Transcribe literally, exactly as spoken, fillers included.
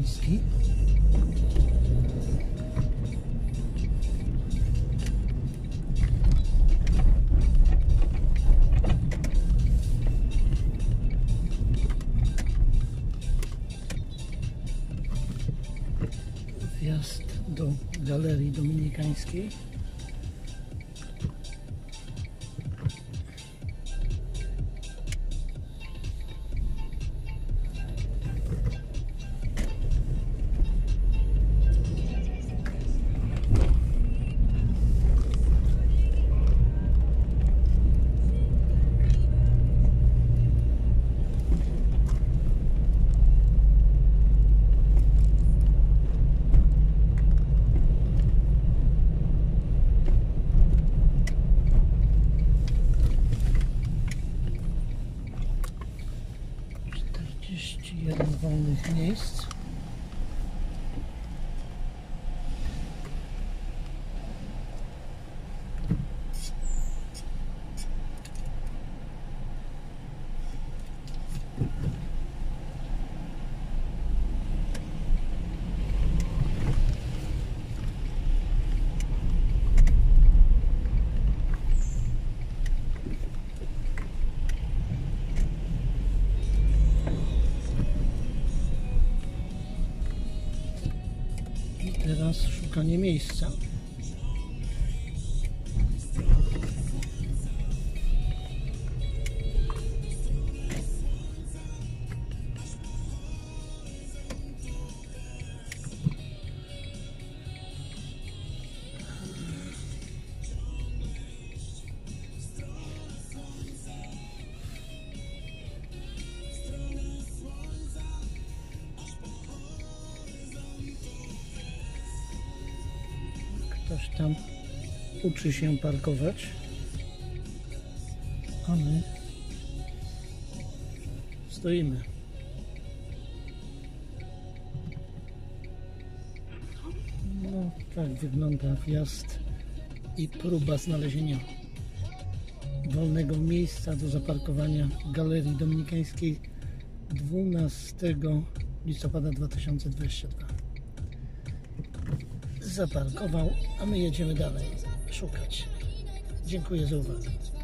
Dominikański. Wjazd do Galerii Dominikańskiej. czterdzieści jeden wolnych miejsc. Teraz szukanie miejsca. Ktoś tam uczy się parkować, a my stoimy. No, tak wygląda wjazd i próba znalezienia wolnego miejsca do zaparkowania w Galerii Dominikańskiej dwunastego listopada dwa tysiące dwudziestego drugiego. Zaparkował, a my jedziemy dalej szukać. Dziękuję za uwagę.